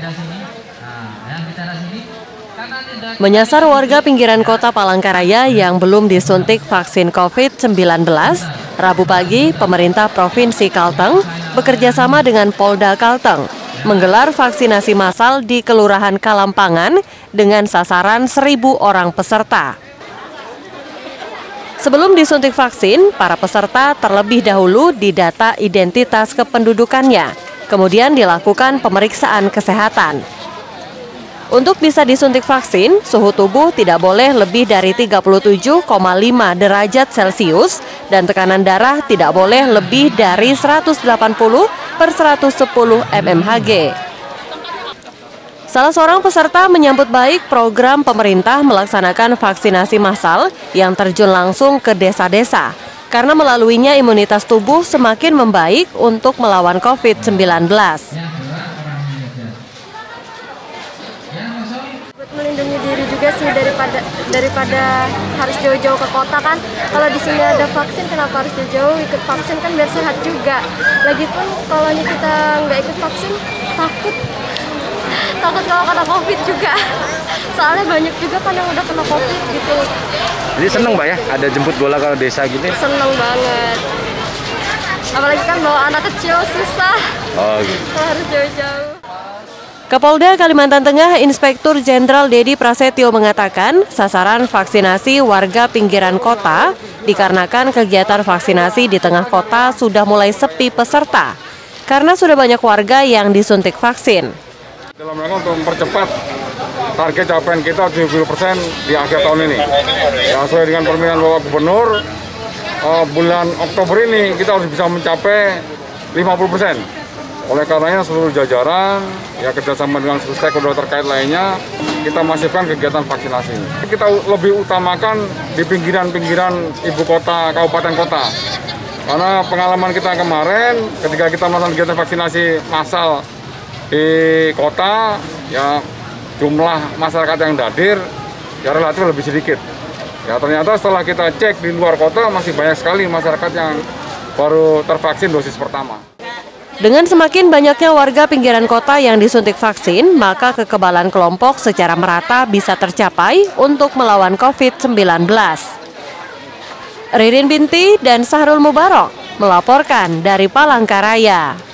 Menyasar warga pinggiran kota Palangkaraya yang belum disuntik vaksin COVID-19, Rabu pagi pemerintah Provinsi Kalteng bekerjasama dengan Polda Kalteng menggelar vaksinasi massal di Kelurahan Kalampangan dengan sasaran 1.000 orang peserta. Sebelum disuntik vaksin, para peserta terlebih dahulu didata identitas kependudukannya, kemudian dilakukan pemeriksaan kesehatan. Untuk bisa disuntik vaksin, suhu tubuh tidak boleh lebih dari 37,5 derajat Celcius dan tekanan darah tidak boleh lebih dari 180/110 mmHg. Salah seorang peserta menyambut baik program pemerintah melaksanakan vaksinasi massal yang terjun langsung ke desa-desa, karena melaluinya imunitas tubuh semakin membaik untuk melawan COVID-19. Melindungi diri juga sih daripada harus jauh-jauh ke kota kan. Kalau di sini ada vaksin, kenapa harus jauh-jauh ikut vaksin kan biar sehat juga. Lagipun kalau kita nggak ikut vaksin takut kalau kena COVID juga. Soalnya banyak juga kan yang udah kena COVID gitu. Jadi seneng Mbak ya ada jemput bola ke desa gini? Seneng banget. Apalagi kan bawa anak kecil susah. Oh gitu. Harus jauh-jauh. Kapolda Kalimantan Tengah Inspektur Jenderal Dedi Prasetyo mengatakan sasaran vaksinasi warga pinggiran kota dikarenakan kegiatan vaksinasi di tengah kota sudah mulai sepi peserta karena sudah banyak warga yang disuntik vaksin. Dalam rangka untuk mempercepat target capaian kita 70% di akhir tahun ini. Ya, sesuai dengan permintaan Bapak Gubernur, bulan Oktober ini kita harus bisa mencapai 50%. Oleh karenanya seluruh jajaran, ya kerjasama dengan seluruh stakeholder terkait lainnya, kita masifkan kegiatan vaksinasi ini. Kita lebih utamakan di pinggiran-pinggiran ibu kota, kabupaten kota. Karena pengalaman kita kemarin, ketika kita melakukan kegiatan vaksinasi massal di kota, ya jumlah masyarakat yang hadir ya relatif lebih sedikit. Ya ternyata setelah kita cek di luar kota masih banyak sekali masyarakat yang baru tervaksin dosis pertama. Dengan semakin banyaknya warga pinggiran kota yang disuntik vaksin, maka kekebalan kelompok secara merata bisa tercapai untuk melawan COVID-19. Ririn Binti dan Sahrul Mubarok melaporkan dari Palangkaraya.